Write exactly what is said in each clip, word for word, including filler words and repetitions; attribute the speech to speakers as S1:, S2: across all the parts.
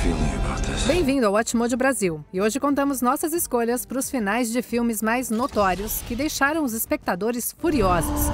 S1: Bem-vindo ao Watchmode Brasil, e hoje contamos nossas escolhas para os finais de filmes mais notórios que deixaram os espectadores furiosos.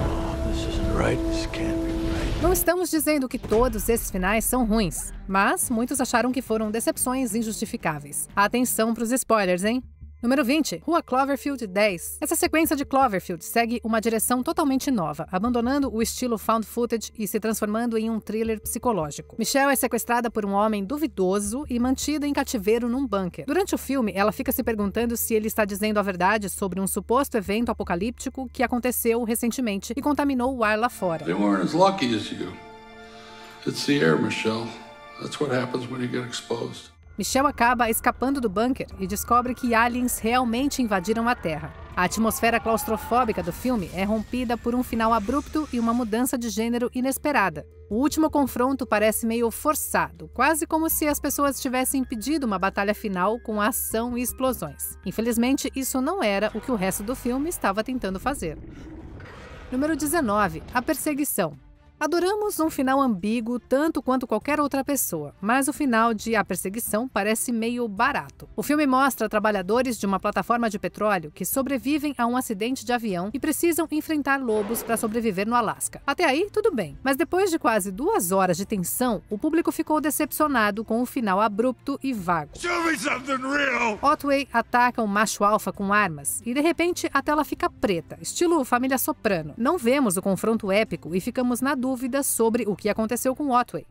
S1: Não estamos dizendo que todos esses finais são ruins, mas muitos acharam que foram decepções injustificáveis. Atenção para os spoilers, hein? Número vinte, Rua Cloverfield dez. Essa sequência de Cloverfield segue uma direção totalmente nova, abandonando o estilo found footage e se transformando em um thriller psicológico. Michelle é sequestrada por um homem duvidoso e mantida em cativeiro num bunker. Durante o filme, ela fica se perguntando se ele está dizendo a verdade sobre um suposto evento apocalíptico que aconteceu recentemente e contaminou o ar lá fora.
S2: They weren't as lucky as you. It's the air, Michelle. That's what happens when you get exposed.
S1: Michelle acaba escapando do bunker e descobre que aliens realmente invadiram a Terra. A atmosfera claustrofóbica do filme é rompida por um final abrupto e uma mudança de gênero inesperada. O último confronto parece meio forçado, quase como se as pessoas tivessem pedido uma batalha final com ação e explosões. Infelizmente, isso não era o que o resto do filme estava tentando fazer. Número dezenove, A Perseguição. Adoramos um final ambíguo tanto quanto qualquer outra pessoa, mas o final de A Perseguição parece meio barato. O filme mostra trabalhadores de uma plataforma de petróleo que sobrevivem a um acidente de avião e precisam enfrentar lobos para sobreviver no Alasca. Até aí, tudo bem, mas depois de quase duas horas de tensão, o público ficou decepcionado com o final abrupto e vago. Otway ataca um macho alfa com armas e, de repente, a tela fica preta, estilo Família Soprano. Não vemos o confronto épico e ficamos na dúvida dúvidas sobre o que aconteceu com Otway.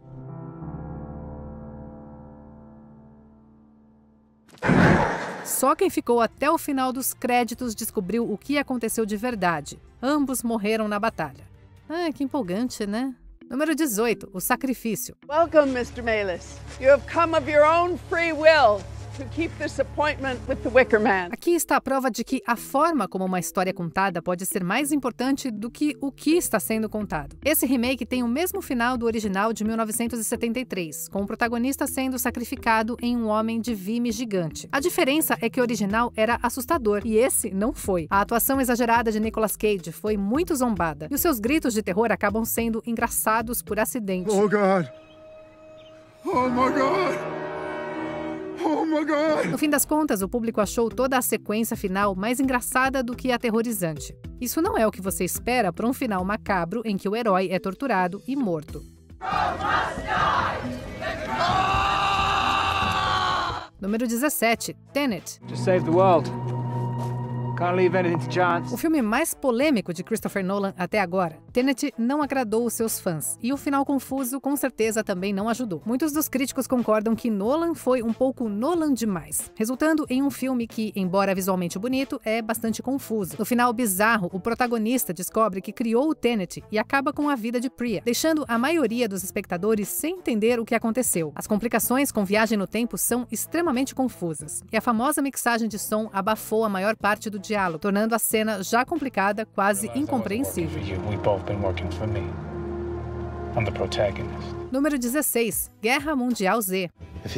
S1: Só quem ficou até o final dos créditos descobriu o que aconteceu de verdade. Ambos morreram na batalha. Ah, que empolgante, né? Número dezoito, O Sacrifício.
S3: Welcome, mister Maylis. You have come of your own free will to keep this appointment with the Wicker Man.
S1: Aqui está a prova de que a forma como uma história contada pode ser mais importante do que o que está sendo contado. Esse remake tem o mesmo final do original de mil novecentos e setenta e três, com o protagonista sendo sacrificado em um homem de vime gigante. A diferença é que o original era assustador e esse não foi. A atuação exagerada de Nicolas Cage foi muito zombada e os seus gritos de terror acabam sendo engraçados por acidente.
S4: Oh, God! Oh, my God! Oh my God!
S1: No fim das contas, o público achou toda a sequência final mais engraçada do que aterrorizante. Isso não é o que você espera para um final macabro em que o herói é torturado e morto. Número dezessete, Tenet.
S5: To save the world. Can't leave anything to chance.
S1: O filme mais polêmico de Christopher Nolan até agora, Tenet não agradou os seus fãs, e o final confuso com certeza também não ajudou. Muitos dos críticos concordam que Nolan foi um pouco Nolan demais, resultando em um filme que, embora visualmente bonito, é bastante confuso. No final bizarro, o protagonista descobre que criou o Tenet e acaba com a vida de Priya, deixando a maioria dos espectadores sem entender o que aconteceu. As complicações com viagem no tempo são extremamente confusas, e a famosa mixagem de som abafou a maior parte do diálogo, tornando a cena já complicada quase incompreensível. Número dezesseis, Guerra Mundial Z.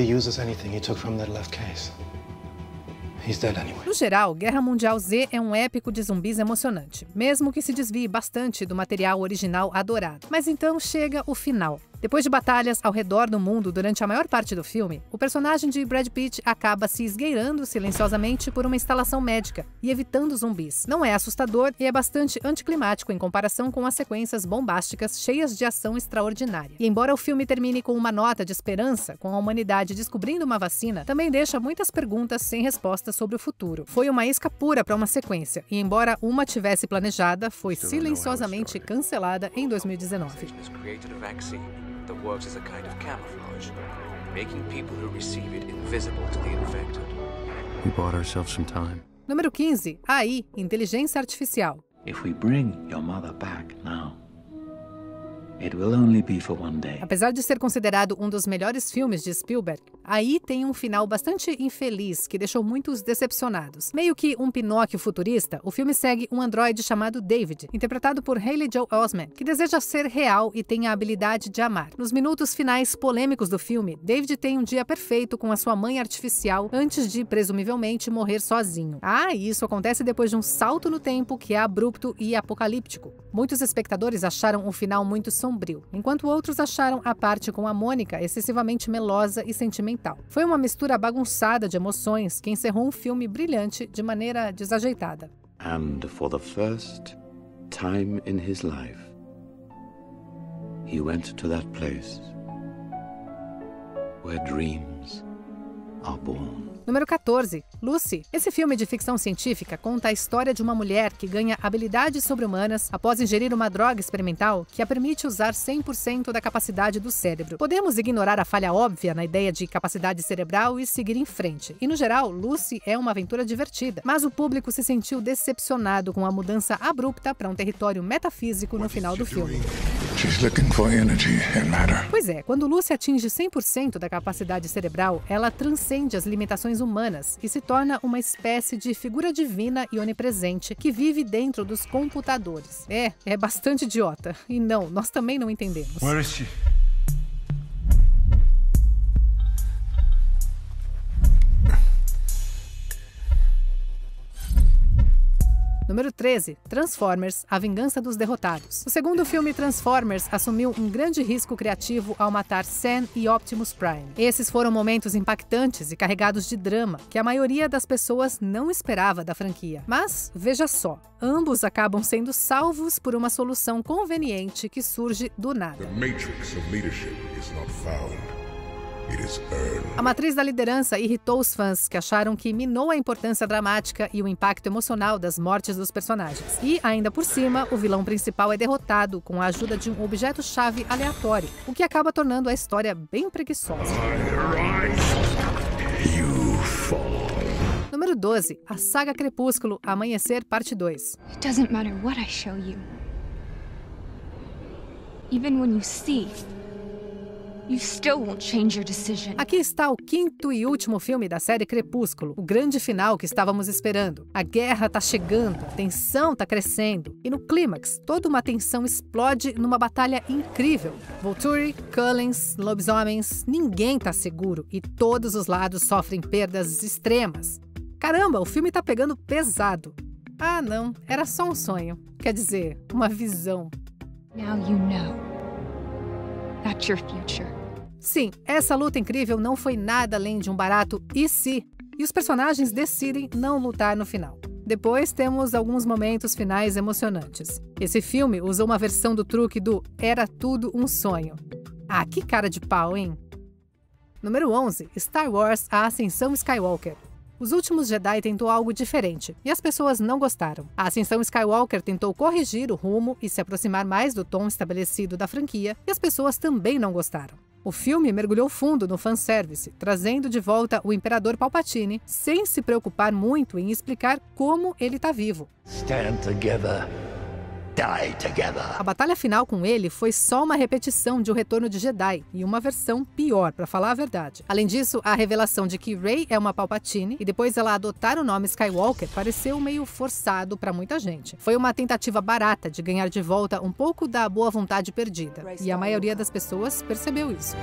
S1: No geral, Guerra Mundial Z é um épico de zumbis emocionante, mesmo que se desvie bastante do material original adorado. Mas então chega o final. Depois de batalhas ao redor do mundo durante a maior parte do filme, o personagem de Brad Pitt acaba se esgueirando silenciosamente por uma instalação médica e evitando zumbis. Não é assustador e é bastante anticlimático em comparação com as sequências bombásticas cheias de ação extraordinária. E embora o filme termine com uma nota de esperança, com a humanidade descobrindo uma vacina, também deixa muitas perguntas sem respostas sobre o futuro. Foi uma isca pura para uma sequência, e embora uma tivesse planejada, foi silenciosamente cancelada em dois mil e dezenove.
S6: That works as a kind of camouflage, making people who receive it invisible to the infected.
S7: We bought ourselves some time.
S1: Número quinze, A I, Inteligência Artificial.
S8: If we bring your mother back now, it will only be for one day.
S1: Apesar de ser considerado um dos melhores filmes de Spielberg, Aí tem um final bastante infeliz, que deixou muitos decepcionados. Meio que um Pinóquio futurista, o filme segue um androide chamado David, interpretado por Haley Joel Osment, que deseja ser real e tem a habilidade de amar. Nos minutos finais polêmicos do filme, David tem um dia perfeito com a sua mãe artificial antes de, presumivelmente, morrer sozinho. Ah, e isso acontece depois de um salto no tempo que é abrupto e apocalíptico. Muitos espectadores acharam o final muito sombrio, enquanto outros acharam a parte com a Mônica excessivamente melosa e sentimental. Foi uma mistura bagunçada de emoções que encerrou um filme brilhante de maneira desajeitada.
S8: And for the first time in his life, he went to that place where dreams are born.
S1: Número quatorze. Lucy. Esse filme de ficção científica conta a história de uma mulher que ganha habilidades sobre-humanas após ingerir uma droga experimental que a permite usar cem por cento da capacidade do cérebro. Podemos ignorar a falha óbvia na ideia de capacidade cerebral e seguir em frente. E, no geral, Lucy é uma aventura divertida. Mas o público se sentiu decepcionado com a mudança abrupta para um território metafísico no final do filme. Pois é, quando Lucy atinge cem por cento da capacidade cerebral, ela transcende as limitações humanas e se torna uma espécie de figura divina e onipresente que vive dentro dos computadores. É, é bastante idiota. E não, nós também não entendemos.
S4: Where is she?
S1: Número treze. Transformers, A Vingança dos Derrotados. O segundo filme Transformers assumiu um grande risco criativo ao matar Sam e Optimus Prime. Esses foram momentos impactantes e carregados de drama que a maioria das pessoas não esperava da franquia. Mas, veja só, ambos acabam sendo salvos por uma solução conveniente que surge do nada.
S4: The matrix of leadership is not found.
S1: A matriz da liderança irritou os fãs, que acharam que minou a importância dramática e o impacto emocional das mortes dos personagens. E, ainda por cima, o vilão principal é derrotado com a ajuda de um objeto-chave aleatório, o que acaba tornando a história bem preguiçosa. Número doze. A saga Crepúsculo, Amanhecer, parte dois.
S9: It doesn't matter what I show you. Even when you see, you still won't change your decision.
S1: Aqui está o quinto e último filme da série Crepúsculo, o grande final que estávamos esperando. A guerra tá chegando, a tensão tá crescendo, e no clímax, toda uma tensão explode numa batalha incrível. Volturi, Cullens, lobisomens, ninguém tá seguro e todos os lados sofrem perdas extremas. Caramba, o filme tá pegando pesado. Ah, não, era só um sonho. Quer dizer, uma visão.
S9: Now you know. That's your future.
S1: Sim, essa luta incrível não foi nada além de um barato e se, e os personagens decidem não lutar no final. Depois temos alguns momentos finais emocionantes. Esse filme usou uma versão do truque do Era Tudo um Sonho. Ah, que cara de pau, hein? Número onze. Star Wars, A Ascensão Skywalker. Os Últimos Jedi tentou algo diferente, e as pessoas não gostaram. A Ascensão Skywalker tentou corrigir o rumo e se aproximar mais do tom estabelecido da franquia, e as pessoas também não gostaram. O filme mergulhou fundo no fanservice, trazendo de volta o Imperador Palpatine, sem se preocupar muito em explicar como ele está vivo.
S8: Stand together. Die together.
S1: A batalha final com ele foi só uma repetição de O Retorno de Jedi, e uma versão pior, pra falar a verdade. Além disso, a revelação de que Rey é uma Palpatine e depois ela adotar o nome Skywalker pareceu meio forçado pra muita gente. Foi uma tentativa barata de ganhar de volta um pouco da boa vontade perdida, e a maioria das pessoas percebeu isso.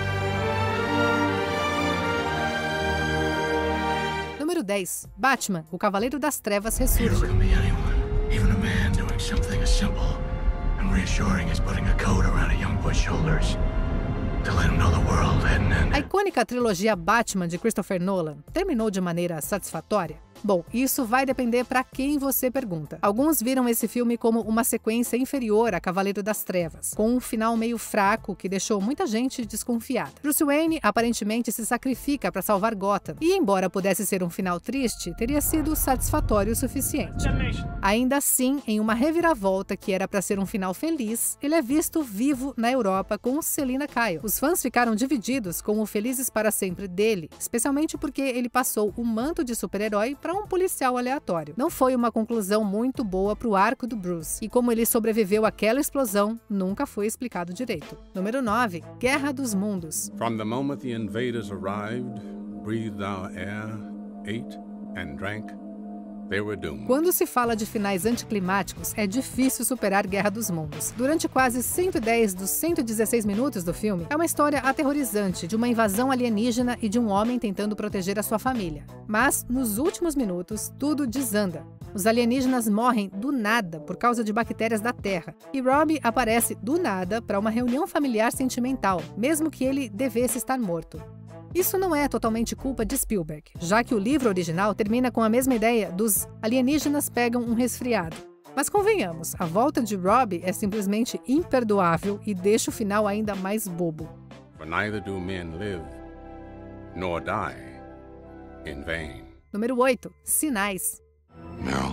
S1: Número dez. Batman, o Cavaleiro das Trevas ressurge.
S10: Something as simple and reassuring as putting a coat around a young boy's shoulders to let him know the world hadn't ended.
S1: A icônica trilogia Batman de Christopher Nolan terminou de maneira satisfatória? Bom, isso vai depender para quem você pergunta. Alguns viram esse filme como uma sequência inferior a Cavaleiro das Trevas, com um final meio fraco que deixou muita gente desconfiada. Bruce Wayne aparentemente se sacrifica para salvar Gotham, e embora pudesse ser um final triste, teria sido satisfatório o suficiente. Ainda assim, em uma reviravolta que era para ser um final feliz, ele é visto vivo na Europa com Selina Kyle. Os fãs ficaram divididos com o Felizes para Sempre dele, especialmente porque ele passou o manto de super-herói para para um policial aleatório. Não foi uma conclusão muito boa para o arco do Bruce, e como ele sobreviveu àquela explosão nunca foi explicado direito. Número nove. Guerra dos Mundos.
S11: From the moment the invaders arrived, breathed our air, ate and drank, they were doomed.
S1: Quando se fala de finais anticlimáticos, é difícil superar Guerra dos Mundos. Durante quase cento e dez dos cento e dezesseis minutos do filme, é uma história aterrorizante de uma invasão alienígena e de um homem tentando proteger a sua família. Mas, nos últimos minutos, tudo desanda. Os alienígenas morrem do nada por causa de bactérias da Terra, e Robbie aparece do nada para uma reunião familiar sentimental, mesmo que ele devesse estar morto. Isso não é totalmente culpa de Spielberg, já que o livro original termina com a mesma ideia dos alienígenas pegam um resfriado. Mas convenhamos, a volta de Robbie é simplesmente imperdoável e deixa o final ainda mais bobo.
S11: For neither do men live, nor die in vain.
S1: Número oito. Sinais.
S8: Meryl,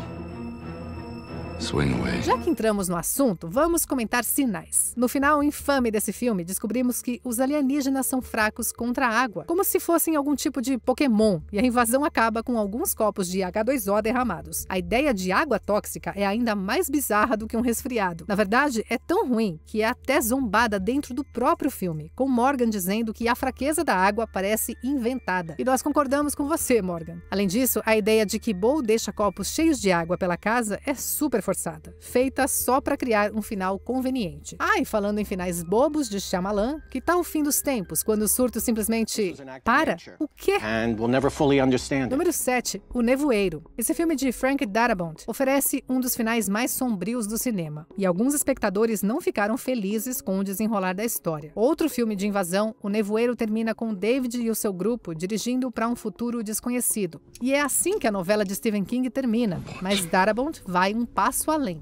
S8: swing away.
S1: Já que entramos no assunto, vamos comentar sinais. No final infame desse filme, descobrimos que os alienígenas são fracos contra a água, como se fossem algum tipo de Pokémon, e a invasão acaba com alguns copos de H dois O derramados. A ideia de água tóxica é ainda mais bizarra do que um resfriado. Na verdade, é tão ruim que é até zombada dentro do próprio filme, com Morgan dizendo que a fraqueza da água parece inventada. E nós concordamos com você, Morgan. Além disso, a ideia de que Bo deixa copos cheios de água pela casa é super forçada, feita só para criar um final conveniente. Ah, e falando em finais bobos de Shyamalan, que tal o fim dos tempos, quando o surto simplesmente para? O quê? Número sete. O Nevoeiro. Esse filme de Frank Darabont oferece um dos finais mais sombrios do cinema, e alguns espectadores não ficaram felizes com o desenrolar da história. Outro filme de invasão, O Nevoeiro termina com David e o seu grupo dirigindo para um futuro desconhecido. E é assim que a novela de Stephen King termina, mas Darabont vai um passo além.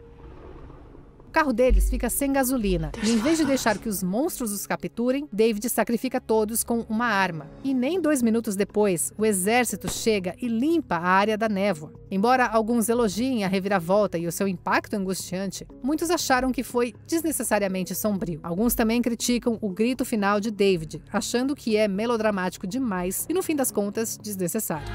S1: O carro deles fica sem gasolina, e em vez de deixar que os monstros os capturem, David sacrifica todos com uma arma. E nem dois minutos depois, o exército chega e limpa a área da névoa. Embora alguns elogiem a reviravolta e o seu impacto angustiante, muitos acharam que foi desnecessariamente sombrio. Alguns também criticam o grito final de David, achando que é melodramático demais e, no fim das contas, desnecessário.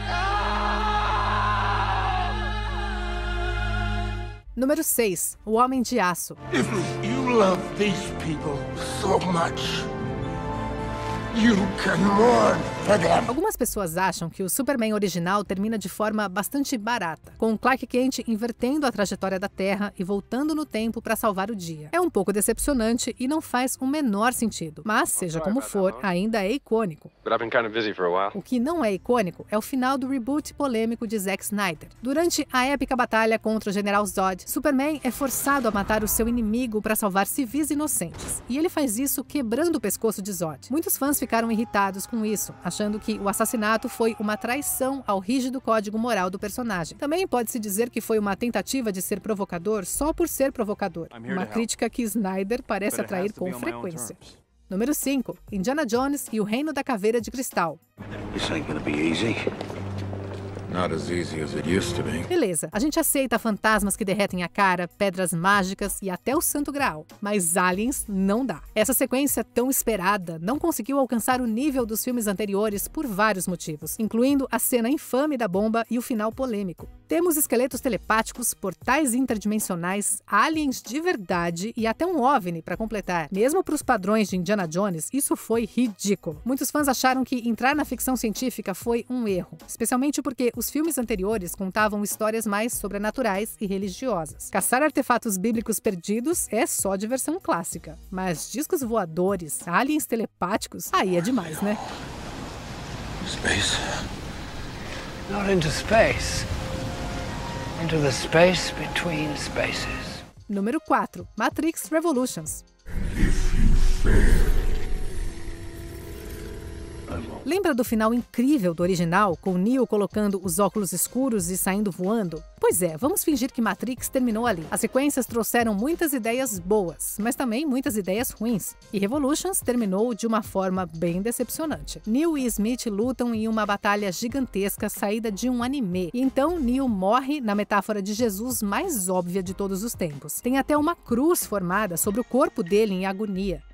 S1: Número seis. O Homem de Aço.
S4: If you love these people so much, you can mourn for them.
S1: Algumas pessoas acham que o Superman original termina de forma bastante barata, com Clark Kent invertendo a trajetória da Terra e voltando no tempo para salvar o dia. É um pouco decepcionante e não faz o menor sentido, mas, seja como for, ainda é icônico. O que não é icônico é o final do reboot polêmico de Zack Snyder. Durante a épica batalha contra o General Zod, Superman é forçado a matar o seu inimigo para salvar civis inocentes, e ele faz isso quebrando o pescoço de Zod. Muitos fãs ficaram irritados com isso, achando que o assassinato foi uma traição ao rígido código moral do personagem. Também pode-se dizer que foi uma tentativa de ser provocador só por ser provocador, uma crítica que Snyder parece atrair com frequência. Número cinco. Indiana Jones e o Reino da Caveira de Cristal.
S10: This ain't gonna be easy. Not as easy as it used to be.
S1: Beleza, a gente aceita fantasmas que derretem a cara, pedras mágicas e até o Santo Graal, mas aliens não dá. Essa sequência tão esperada não conseguiu alcançar o nível dos filmes anteriores por vários motivos, incluindo a cena infame da bomba e o final polêmico. Temos esqueletos telepáticos, portais interdimensionais, aliens de verdade e até um OVNI para completar. Mesmo para os padrões de Indiana Jones, isso foi ridículo. Muitos fãs acharam que entrar na ficção científica foi um erro, especialmente porque os filmes anteriores contavam histórias mais sobrenaturais e religiosas. Caçar artefatos bíblicos perdidos é só diversão clássica, mas discos voadores, aliens telepáticos, aí é demais, né?
S10: Space. Not into space. Into the space between spaces.
S1: Número quatro. Matrix Revolutions. Lembra do final incrível do original, com Neo colocando os óculos escuros e saindo voando? Pois é, vamos fingir que Matrix terminou ali. As sequências trouxeram muitas ideias boas, mas também muitas ideias ruins. E Revolutions terminou de uma forma bem decepcionante. Neo e Smith lutam em uma batalha gigantesca saída de um anime. E então Neo morre na metáfora de Jesus mais óbvia de todos os tempos. Tem até uma cruz formada sobre o corpo dele em agonia.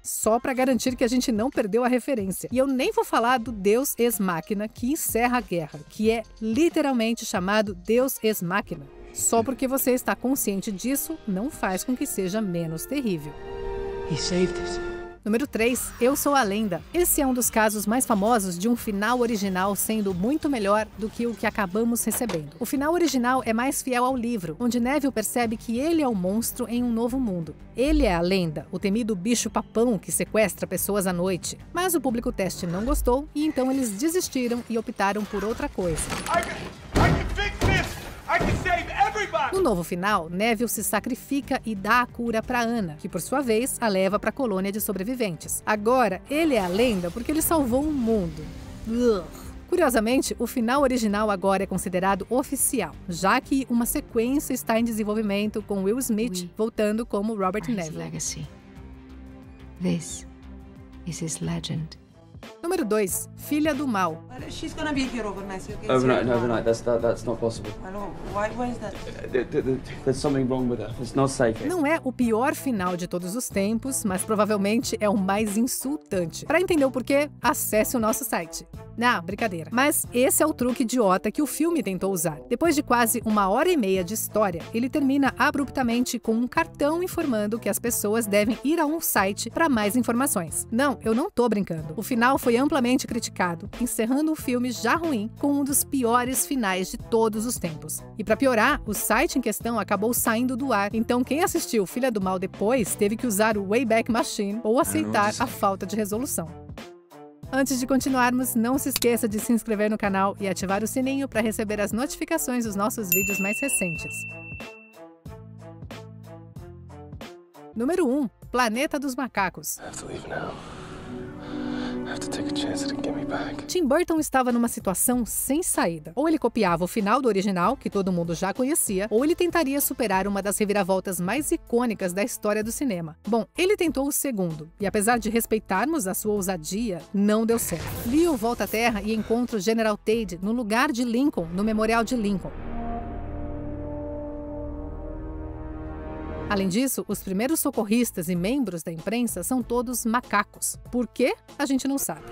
S1: só para garantir que a gente não perdeu a referência. E eu nem vou falar do Deus Ex Machina que encerra a guerra, que é literalmente chamado Deus Ex Machina. Só porque você está consciente disso, não faz com que seja menos terrível.
S12: He saved us.
S1: Número três. Eu Sou a Lenda. Esse é um dos casos mais famosos de um final original sendo muito melhor do que o que acabamos recebendo. O final original é mais fiel ao livro, onde Neville percebe que ele é o monstro em um novo mundo. Ele é a lenda, o temido bicho-papão que sequestra pessoas à noite. Mas o público teste não gostou e então eles desistiram e optaram por outra coisa.
S4: I can, I can fix this! I can save everybody!
S1: No novo final, Neville se sacrifica e dá a cura para Anna, que por sua vez a leva para a colônia de sobreviventes. Agora, ele é a lenda porque ele salvou o mundo. Ugh. Curiosamente, o final original agora é considerado oficial, já que uma sequência está em desenvolvimento com Will Smith
S12: We
S1: voltando como Robert
S12: His
S1: Neville.
S12: legacy. This is his legend.
S1: Número dois. Filha do Mal.
S13: She's gonna be here overnight. So you can
S14: Overnight,
S13: see
S14: no,
S13: her.
S14: overnight. That's that, that's not possible.
S13: I know. Why? Why is that?
S14: There- there- there- There's something wrong with her. It's not safe.
S1: Não é o pior final de todos os tempos, mas provavelmente é o mais insultante. Para entender o porquê, acesse o nosso site. Não, brincadeira. Mas esse é o truque idiota que o filme tentou usar. Depois de quase uma hora e meia de história, ele termina abruptamente com um cartão informando que as pessoas devem ir a um site para mais informações. Não, eu não tô brincando. O final foi amplamente criticado, encerrando um filme já ruim com um dos piores finais de todos os tempos. E para piorar, o site em questão acabou saindo do ar, então quem assistiu Filha do Mal depois teve que usar o Wayback Machine ou aceitar a falta de resolução. Antes de continuarmos, não se esqueça de se inscrever no canal e ativar o sininho para receber as notificações dos nossos vídeos mais recentes. Número um. Planeta dos Macacos.
S15: I have to leave now. I have to take a chance at getting me back.
S1: Tim Burton estava numa situação sem saída. Ou ele copiava o final do original, que todo mundo já conhecia, ou ele tentaria superar uma das reviravoltas mais icônicas da história do cinema. Bom, ele tentou o segundo, e apesar de respeitarmos a sua ousadia, não deu certo. Leo volta à Terra e encontra o General Tade no lugar de Lincoln, no Memorial de Lincoln. Além disso, os primeiros socorristas e membros da imprensa são todos macacos. Por quê? A gente não sabe.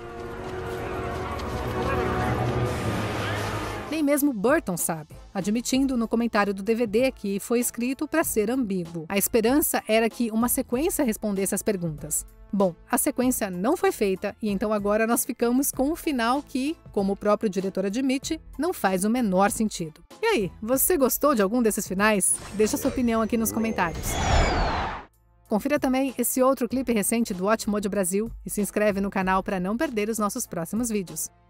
S1: Nem mesmo Burton sabe, admitindo no comentário do D V D que foi escrito para ser ambíguo. A esperança era que uma sequência respondesse às perguntas. Bom, a sequência não foi feita e então agora nós ficamos com um final que, como o próprio diretor admite, não faz o menor sentido. E aí, você gostou de algum desses finais? Deixa sua opinião aqui nos comentários. Confira também esse outro clipe recente do Watch Mojo Brasil e se inscreve no canal para não perder os nossos próximos vídeos.